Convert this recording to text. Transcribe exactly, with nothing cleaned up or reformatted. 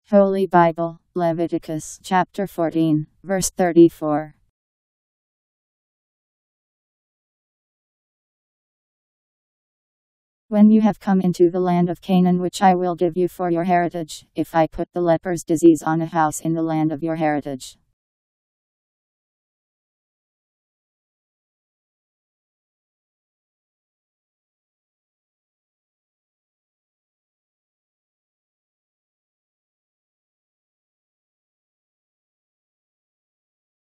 Holy Bible, Leviticus Chapter fourteen, verse thirty-four. When you have come into the land of Canaan which I will give you for your heritage, if I put the leper's disease on a house in the land of your heritage,